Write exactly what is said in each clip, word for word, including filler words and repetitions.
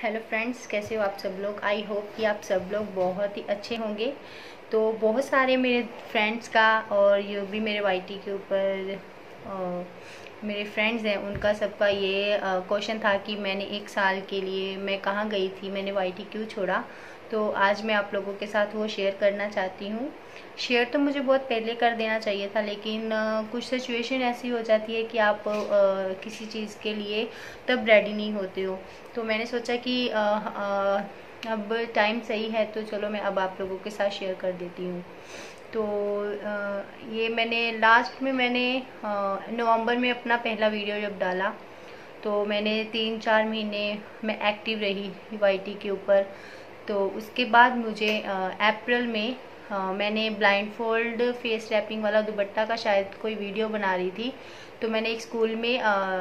Hello friends, कैसे हो आप सब लोग। आई होप कि आप सब लोग बहुत ही अच्छे होंगे। तो बहुत सारे मेरे फ्रेंड्स का और ये भी मेरे वाईटी के ऊपर मेरे फ्रेंड्स हैं, उनका सबका ये क्वेश्चन था कि मैंने एक साल के लिए मैं कहाँ गई थी, मैंने वाईटी क्यों छोड़ा। तो आज मैं आप लोगों के साथ वो शेयर करना चाहती हूँ। शेयर तो मुझे बहुत पहले कर देना चाहिए था, लेकिन आ, कुछ सिचुएशन ऐसी हो जाती है कि आप आ, किसी चीज़ के लिए तब रेडी नहीं होते हो। तो मैंने सोचा कि आ, आ, अब टाइम सही है, तो चलो मैं अब आप लोगों के साथ शेयर कर देती हूँ। तो आ, ये मैंने लास्ट में मैंने नवंबर में अपना पहला वीडियो जब डाला, तो मैंने तीन चार महीने मैं एक्टिव रही वाईटी के ऊपर। तो उसके बाद मुझे अप्रैल में आ, मैंने ब्लाइंड फोल्ड फेस रैपिंग वाला दुपट्टा का शायद कोई वीडियो बना रही थी। तो मैंने एक स्कूल में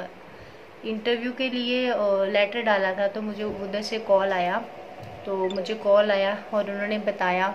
इंटरव्यू के लिए लेटर डाला था, तो मुझे उधर से कॉल आया। तो मुझे कॉल आया और उन्होंने बताया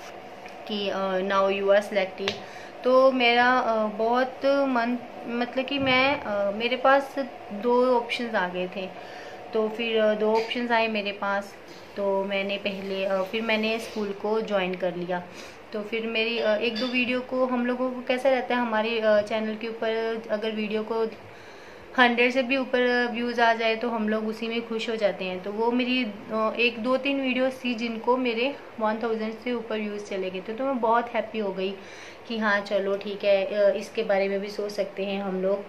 कि नाउ यू आर सिलेक्टेड। तो मेरा uh, बहुत मन मतलब कि मैं uh, मेरे पास दो ऑप्शंस आ गए थे। तो फिर uh, दो ऑप्शंस आए मेरे पास। तो मैंने पहले uh, फिर मैंने स्कूल को ज्वाइन कर लिया। तो फिर मेरी uh, एक दो वीडियो को हम लोगों को कैसा रहता है, हमारे चैनल uh, के ऊपर अगर वीडियो को हंड्रेड से भी ऊपर व्यूज़ आ जाए तो हम लोग उसी में खुश हो जाते हैं। तो वो मेरी एक दो तीन वीडियोस थी जिनको मेरे वन थाउजेंड से ऊपर व्यूज़ चले गए थे। तो मैं बहुत हैप्पी हो गई कि हाँ चलो ठीक है, इसके बारे में भी सोच सकते हैं हम लोग।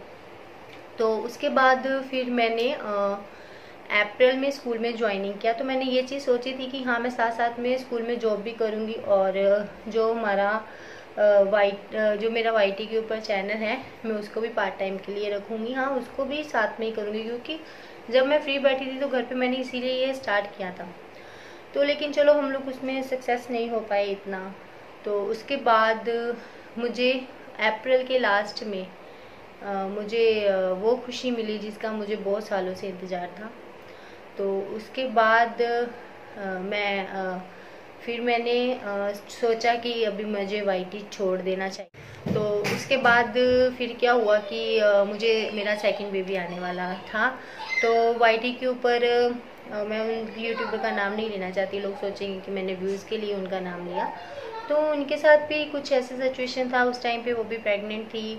तो उसके बाद फिर मैंने अप्रैल में स्कूल में ज्वाइनिंग किया। तो मैंने ये चीज़ सोची थी कि हाँ मैं साथ साथ में स्कूल में जॉब भी करूँगी, और जो हमारा वाइट जो मेरा वाईटी के ऊपर चैनल है मैं उसको भी पार्ट टाइम के लिए रखूँगी। हाँ उसको भी साथ में ही करूँगी, क्योंकि जब मैं फ्री बैठी थी तो घर पे मैंने इसीलिए ये स्टार्ट किया था। तो लेकिन चलो हम लोग उसमें सक्सेस नहीं हो पाए इतना। तो उसके बाद मुझे अप्रैल के लास्ट में आ, मुझे आ, वो खुशी मिली जिसका मुझे बहुत सालों से इंतज़ार था। तो उसके बाद आ, मैं आ, फिर मैंने आ, सोचा कि अभी मुझे वाईटी छोड़ देना चाहिए। तो उसके बाद फिर क्या हुआ कि आ, मुझे मेरा सेकंड बेबी आने वाला था। तो वाईटी के ऊपर आ, मैं उन यूट्यूबर का नाम नहीं लेना चाहती, लोग सोचेंगे कि मैंने व्यूज़ के लिए उनका नाम लिया। तो उनके साथ भी कुछ ऐसा सिचुएशन था उस टाइम पे, वो भी प्रेग्नेंट थी।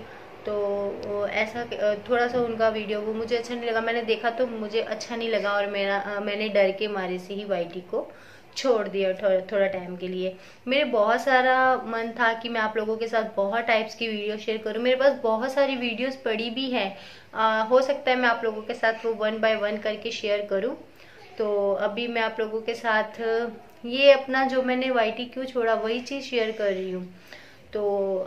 तो ऐसा थोड़ा सा उनका वीडियो वो मुझे अच्छा नहीं लगा, मैंने देखा तो मुझे अच्छा नहीं लगा, और मेरा मैंने डर के मारे से ही वाईटी को छोड़ दिया थोड़ा थोड़ा टाइम के लिए। मेरे बहुत सारा मन था कि मैं आप लोगों के साथ बहुत टाइप्स की वीडियो शेयर करूं, मेरे पास बहुत सारी वीडियोस पड़ी भी हैं। आ, हो सकता है मैं आप लोगों के साथ वो वन बाय वन करके शेयर करूं। तो अभी मैं आप लोगों के साथ ये अपना जो मैंने वाईटी क्यों छोड़ा वही चीज़ शेयर कर रही हूँ। तो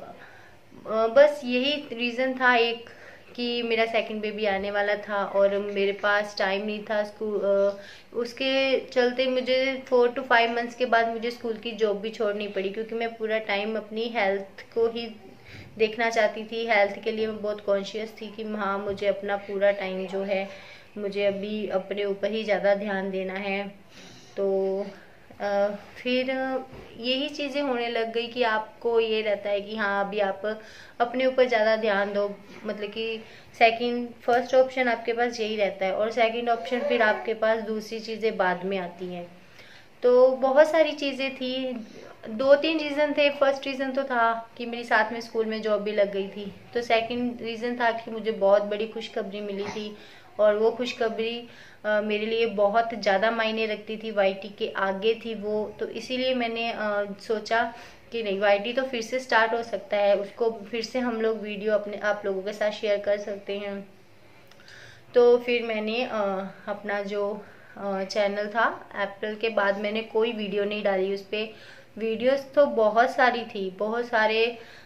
बस यही रीज़न था एक, कि मेरा सेकंड बेबी आने वाला था और मेरे पास टाइम नहीं था स्कूल, उसके चलते मुझे फोर टू फाइव मंथ्स के बाद मुझे स्कूल की जॉब भी छोड़नी पड़ी, क्योंकि मैं पूरा टाइम अपनी हेल्थ को ही देखना चाहती थी। हेल्थ के लिए मैं बहुत कॉन्शियस थी कि हाँ मुझे अपना पूरा टाइम जो है मुझे अभी अपने ऊपर ही ज़्यादा ध्यान देना है। तो आ, फिर यही चीज़ें होने लग गई कि आपको ये रहता है कि हाँ अभी आप अपने ऊपर ज़्यादा ध्यान दो, मतलब कि सेकंड फर्स्ट ऑप्शन आपके पास यही रहता है, और सेकंड ऑप्शन फिर आपके पास दूसरी चीज़ें बाद में आती हैं। तो बहुत सारी चीज़ें थी, दो तीन रीज़न थे। फर्स्ट रीज़न तो था कि मेरी साथ में स्कूल में जॉब भी लग गई थी। तो सेकंड रीज़न था कि मुझे बहुत बड़ी खुशखबरी मिली थी, और वो खुशखबरी मेरे लिए बहुत ज़्यादा मायने रखती थी, वाईटी के आगे थी वो। तो इसीलिए मैंने आ, सोचा कि नहीं वाईटी तो फिर से स्टार्ट हो सकता है, उसको फिर से हम लोग वीडियो अपने आप लोगों के साथ शेयर कर सकते हैं। तो फिर मैंने आ, अपना जो चैनल था अप्रैल के बाद मैंने कोई वीडियो नहीं डाली उस पर। वीडियोस तो बहुत सारी थी, बहुत सारे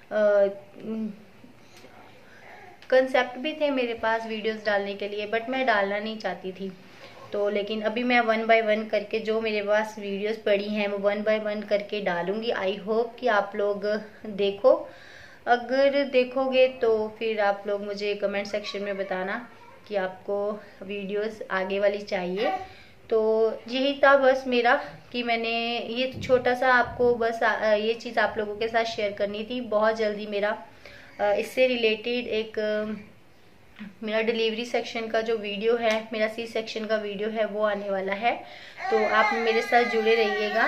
कंसेप्ट भी थे मेरे पास वीडियोस डालने के लिए, बट मैं डालना नहीं चाहती थी। तो लेकिन अभी मैं वन बाय वन करके जो मेरे पास वीडियोस पड़ी हैं वो वन बाय वन करके डालूंगी। आई होप कि आप लोग देखो, अगर देखोगे तो फिर आप लोग मुझे कमेंट सेक्शन में बताना कि आपको वीडियोस आगे वाली चाहिए। तो यही था बस मेरा, कि मैंने ये छोटा सा आपको बस ये चीज़ आप लोगों के साथ शेयर करनी थी। बहुत जल्दी मेरा इससे रिलेटेड एक मेरा डिलीवरी सेक्शन का जो वीडियो है, मेरा सी सेक्शन का वीडियो है, वो आने वाला है। तो आप मेरे साथ जुड़े रहिएगा।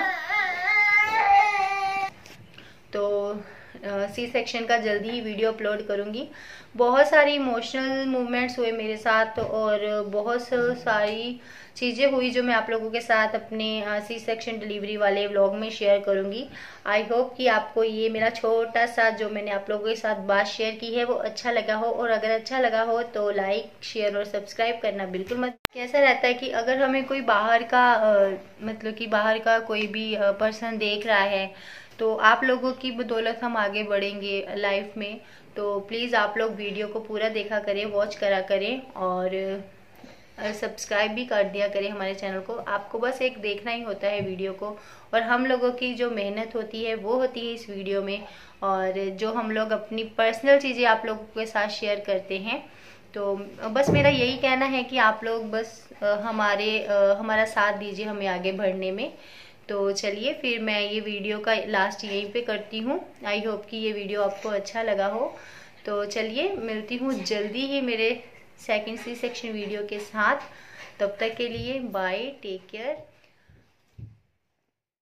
तो सी सेक्शन का जल्दी ही वीडियो अपलोड करूँगी। बहुत सारी इमोशनल मूवमेंट्स हुए मेरे साथ और बहुत सारी चीज़ें हुई जो मैं आप लोगों के साथ अपने सी सेक्शन डिलीवरी वाले व्लॉग में शेयर करूँगी। आई होप कि आपको ये मेरा छोटा सा जो मैंने आप लोगों के साथ बात शेयर की है वो अच्छा लगा हो, और अगर अच्छा लगा हो तो लाइक शेयर और सब्सक्राइब करना बिल्कुल मत। कैसा रहता है कि अगर हमें कोई बाहर का आ, मतलब कि बाहर का कोई भी पर्सन देख रहा है तो आप लोगों की बदौलत हम आगे बढ़ेंगे लाइफ में। तो प्लीज़ आप लोग वीडियो को पूरा देखा करें, वॉच करा करें और सब्सक्राइब भी कर दिया करें हमारे चैनल को। आपको बस एक देखना ही होता है वीडियो को, और हम लोगों की जो मेहनत होती है वो होती है इस वीडियो में, और जो हम लोग अपनी पर्सनल चीज़ें आप लोगों के साथ शेयर करते हैं। तो बस मेरा यही कहना है कि आप लोग बस हमारे हमारा साथ दीजिए हमें आगे बढ़ने में। तो चलिए फिर मैं ये वीडियो का लास्ट यहीं पे करती हूँ। आई होप कि ये वीडियो आपको अच्छा लगा हो। तो चलिए मिलती हूँ जल्दी ही मेरे सेकंड सी सेक्शन वीडियो के साथ। तब तक के लिए बाय, टेक केयर।